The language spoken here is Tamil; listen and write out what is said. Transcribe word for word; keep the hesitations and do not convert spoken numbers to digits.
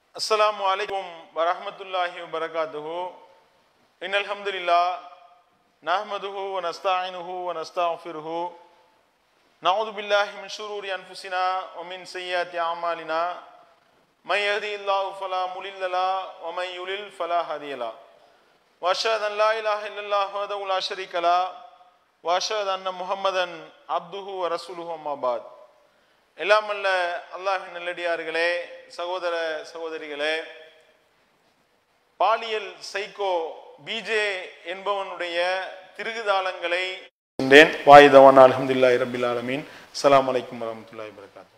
Assalamu alaikum wa rahmatullahi wa barakatuhu. Innal hamdalillah nahmaduhu wa nasta'inuhu wa nastaghfiruhu. Na'udhu billahi min shururi anfusina wa min sayyiati a'malina. Man yahdihillahu fala mudilla lahu wa man yudlil fala hadiya lahu. Wa ashhadu an la ilaha illallah wahdahu la sharika lahu wa ashhadu anna Muhammadan abduhu wa rasuluhu amma ba'd. எல்லாம் அல்ல அல்லாஹ்வின் நல்லடியார்களே, சகோதர சகோதரிகளே, பாலியல் சைக்கோ பிஜே என்பவனுடைய திருகுதாளங்களை வாயுதவான் அல்ஹம்துலில்லாஹி ரப்பில் ஆலமீன். அஸ்ஸலாமு அலைக்கும் வரஹ்மத்துல்லாஹி வபரகாத்துஹு.